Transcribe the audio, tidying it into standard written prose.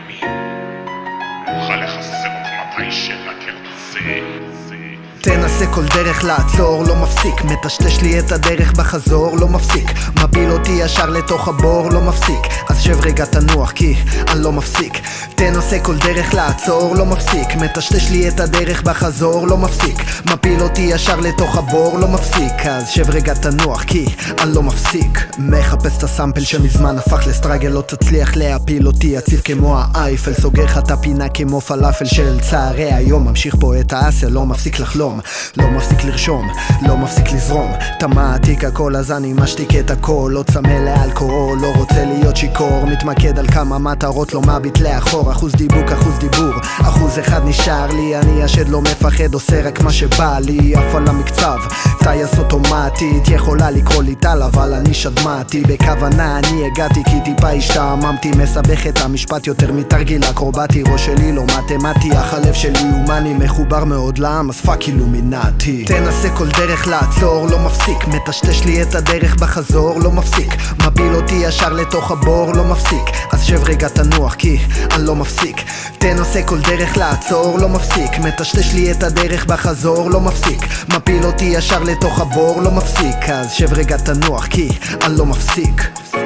ימים, אוכל לחסר מתי שנקרצה. תנסה כל דרך לעצור, לא מפסיק, מטשטש לי את הדרך בחזור, לא מפסיק, מפיל אותי ישר לתוך הבור, לא מפסיק, אז שב רגע תנוח כי אני לא מפסיק. תנסה כל דרך לעצור, לא מפסיק, מטשטש לי את הדרך בחזור, לא מפסיק, מפיל אותי ישר לתוך הבור, לא מפסיק, אז שב רגע תנוח כי אני לא מפסיק. מחפש את הסמפל שמזמן הפך לסטרגל, לא תצליח להפיל אותי יציב כמו האייפל, סוגר לך את הפינה כמו פלאפל של צערי היום, ממשיך פה את האסל, לא מפסיק לחלום, לא מפסיק לרשום, לא מפסיק לזרום, תמעתיק הכל אז אני משתיק את הכל, לא צמא לאלכוהול, לא רוצה להיות שיקור, מתמקד על כמה מטרות, לא מביט לאחור, אחוז דיבוק, אחוז דיבור, אחוז אחד נשאר לי, אני השד לא מפחד, עושה רק מה שבא לי, אף על המקצב, טייס אוטומטית, יכולה לקרוא לי טל אבל אני שדמתי, בכוונה אני הגעתי כי טיפה השתעממתי, מסבך את המשפט יותר מתרגיל אקרובטי, ראש שלי לא מתמטי, אך הלב שלי הומני, מחובר מאוד לעם אז פאק אילומינטי. תנסה כל דרך לעצור, לא מפסיק, מטשטש לי את הדרך בחזור, לא מפסיק, מפיל אותי ישר לתוך הבור, לא מפסיק, אז שב רגע תנוח כי אני לא מפסיק. תנסה כל דרך לעצור, לא מפסיק, מטשטש לי את הדרך בחזור, לא מפסיק, מפיל אותי ישר לתוך הבור, לא מפסיק, אז שב רגע תנוח כי אני לא מפסיק.